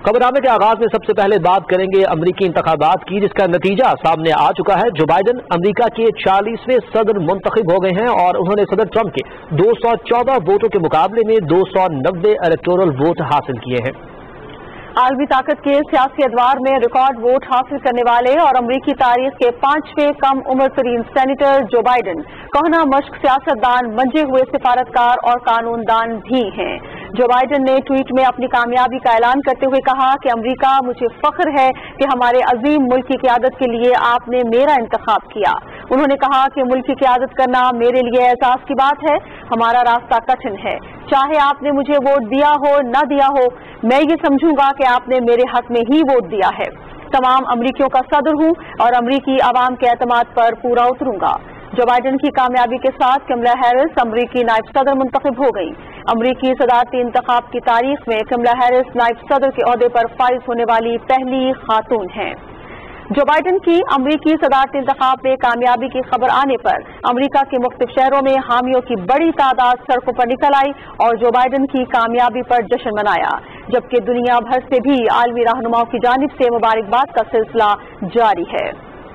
खबरनामे के आगाज में सबसे पहले बात करेंगे अमरीकी इंतखाबात की, जिसका नतीजा सामने आ चुका है। जो बाइडन अमरीका के 40वें सदर मुंतखब हो गए हैं और उन्होंने सदर ट्रंप के 214 वोटों के मुकाबले में 290 इलेक्टोरल वोट हासिल किए हैं। आलमी ताकत के सियासी अदवार में रिकॉर्ड वोट हासिल करने वाले और अमरीकी तारीख के 5वें कम उम्र तरीन सेनेटर जो बाइडन कोहना मश्क सियासतदान, मंजे हुए सिफारतकार और कानूनदान भी हैं। जो बाइडन ने ट्वीट में अपनी कामयाबी का ऐलान करते हुए कहा कि अमरीका, मुझे फख्र है कि हमारे अजीम मुल्क की क़यादत के लिए आपने मेरा इंतखाब किया। उन्होंने कहा कि मुल्क की क़यादत करना मेरे लिए एहसास की बात है। हमारा रास्ता कठिन है, चाहे आपने मुझे वोट दिया हो न दिया हो, मैं ये समझूंगा कि आपने मेरे हक में ही वोट दिया है। तमाम अमरीकियों का सदर हूँ और अमरीकी आवाम के एतमाद पर पूरा उतरूंगा। जो बाइडन की कामयाबी के साथ कमला हैरिस अमरीकी नायब सदर मुंतखब हो गई। अमरीकी सदारती इंतखाब की तारीख में कमला हैरिस नायब सदर के ओहदे पर फाइज होने वाली पहली खातून हैं। जो बाइडन की अमरीकी सदारती इंतखाब में कामयाबी की खबर आने पर अमरीका के मुख्तलिफ शहरों में हामियों की बड़ी तादाद सड़कों पर निकल आई और जो बाइडन की कामयाबी पर जश्न मनाया, जबकि दुनिया भर से भी आलमी रहनुमाओं की जानिब से मुबारकबाद का सिलसिला जारी है।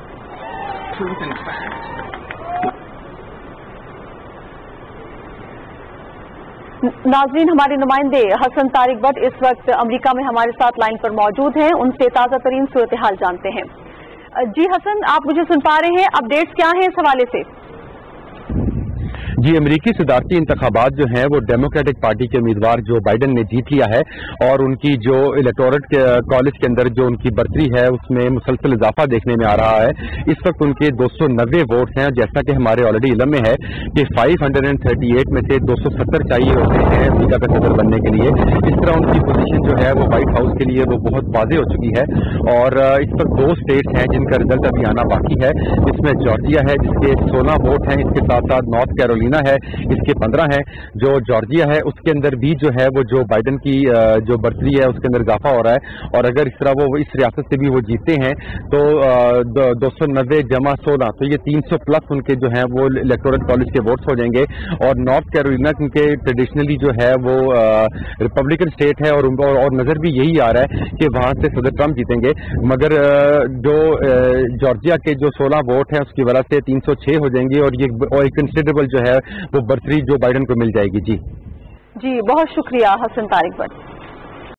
नाजरीन, हमारे नुमाइंदे हसन तारिक भट्ट इस वक्त अमेरिका में हमारे साथ लाइन पर मौजूद हैं। उनसे ताज़ा तरीन सूरत हाल जानते हैं। जी हसन, आप मुझे सुन पा रहे हैं? अपडेट्स क्या हैं इस हवाले से? जी, अमरीकी सदारती इंतखाबात जो हैं वो डेमोक्रेटिक पार्टी के उम्मीदवार जो बाइडन ने जीत लिया है और उनकी जो इलेक्टोरेट कॉलेज के अंदर जो उनकी बर्तरी है उसमें मुसलसल इजाफा देखने में आ रहा है। इस वक्त उनके 290 वोट हैं, जैसा कि हमारे ऑलरेडी इल्म में है कि 538 में से 270 चाहिए होते हैं अमरीका का सदर बनने के लिए। इस तरह उनकी पोजीशन जो है वो व्हाइट हाउस के लिए वो बहुत वाज़ेह हो चुकी है और इस वक्त 2 स्टेट्स हैं जिनका रिजल्ट अभी आना बाकी है। इसमें जॉर्जिया है जिसके 16 वोट हैं, इसके साथ साथ नॉर्थ कैरोलिना है, इसके 15 है। जो जॉर्जिया है उसके अंदर भी जो है वो जो बाइडन की जो बर्तरी है उसके अंदर इजाफा हो रहा है और अगर इस तरह वो इस रियासत से भी वो जीतते हैं तो 290 जमा 16 तो ये 300 प्लस उनके जो है वो इलेक्टोरल कॉलेज के वोट्स हो जाएंगे। और नॉर्थ कैरोलिना क्योंकि ट्रेडिशनली जो है वो रिपब्लिकन स्टेट है और नजर भी यही आ रहा है कि वहां से सदर ट्रंप जीतेंगे, मगर जो जॉर्जिया के जो 16 वोट हैं उसकी वजह से 306 हो जाएंगे और ये कंसिडरेबल जो है वो बर्तरी जो बाइडन को मिल जाएगी। जी, बहुत शुक्रिया हसन तारिक भट्ट।